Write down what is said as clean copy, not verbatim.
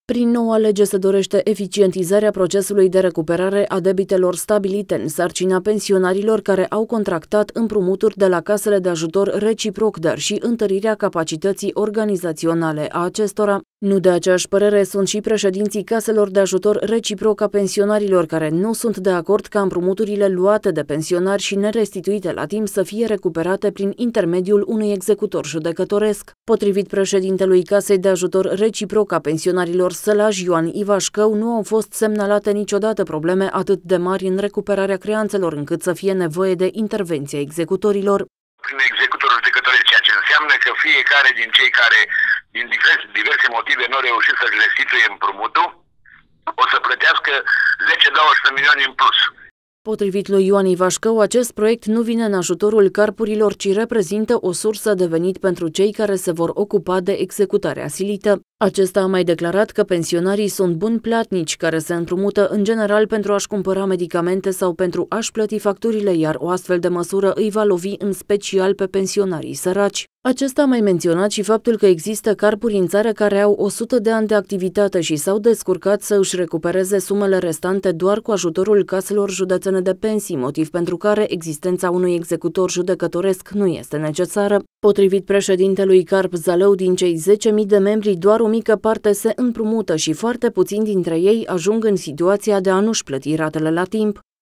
Prin noua lege se dorește eficientizarea procesului de recuperare a debitelor stabilite în sarcina pensionarilor care au contractat împrumuturi de la casele de ajutor reciproc, dar și întărirea capacității organizaționale a acestora. Nu de aceeași părere sunt și președinții caselor de ajutor reciproc a pensionarilor, care nu sunt de acord ca împrumuturile luate de pensionari și nerestituite la timp să fie recuperate prin intermediul unui executor judecătoresc. Potrivit președintelui Casei de Ajutor Reciproc a Pensionarilor Sălaj, Ioan Ivașcău, nu au fost semnalate niciodată probleme atât de mari în recuperarea creanțelor, încât să fie nevoie de intervenția executorilor. Prin executor judecătoresc, ceea ce înseamnă că fiecare din cei care din diverse motive nu au reușit să-și restituie împrumutul o să plătească 10-12 milioane în plus. Potrivit lui Ioan Ivașcău, acest proiect nu vine în ajutorul carpurilor, ci reprezintă o sursă de venit pentru cei care se vor ocupa de executarea silită. Acesta a mai declarat că pensionarii sunt buni platnici care se împrumută în general pentru a-și cumpăra medicamente sau pentru a-și plăti facturile, iar o astfel de măsură îi va lovi în special pe pensionarii săraci. Acesta a mai menționat și faptul că există carpuri în țară care au 100 de ani de activitate și s-au descurcat să își recupereze sumele restante doar cu ajutorul caselor județene de pensii, motiv pentru care existența unui executor judecătoresc nu este necesară. Potrivit președintelui Carp Zalău, din cei 10.000 de membri, doar o mică parte se împrumută și foarte puțini dintre ei ajung în situația de a nu-și plăti ratele la timp.